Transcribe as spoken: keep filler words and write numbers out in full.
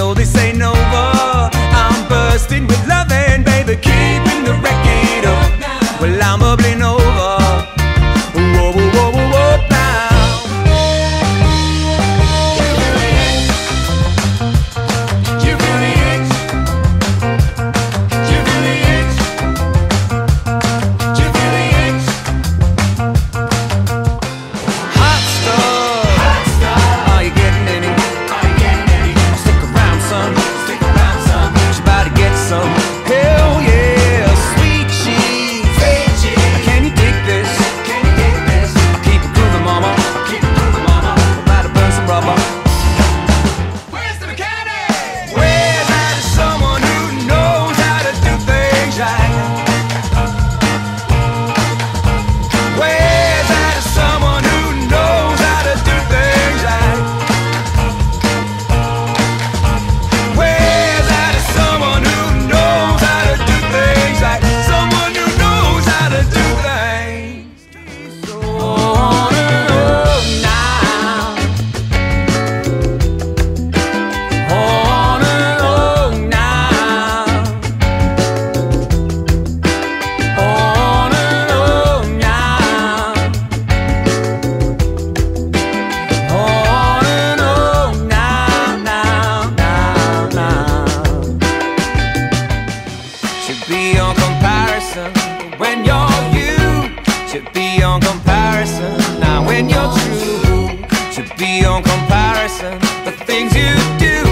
know this ain't over. I'm bursting with loving, baby, keeping the record up. Well, I'm bubbling over. Whoa, whoa, whoa, whoa, whoa, now. You really itch. You really itch. You really itch. Hot stuff. Hot stuff. Are you getting any? Are you getting any? Stick around, son. Stick around, son. You about to get some. Hell yeah, sweet cheese. Sweet cheese. Can you dig this? Can you dig this? Keep it grooving, mama. Keep it grooving, mama. About to burn some rubber. Where's the mechanic? Where's that someone who knows how to do things right? Where's that someone who knows how to do things right? Where's that someone who knows how to do things right? Someone who knows how to do things. So on and on now. On and on now. On and on now. On and on now, now, now, now. Should be on comparison when you're you. Should be on comparison now when you're true. Should be on comparison the things you do.